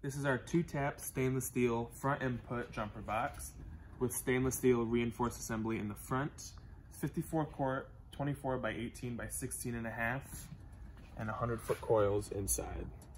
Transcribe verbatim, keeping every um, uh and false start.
This is our two-tap stainless steel front input jumper box with stainless steel reinforced assembly in the front. fifty-four quart, twenty-four by eighteen by sixteen and a half, and one hundred foot coils inside.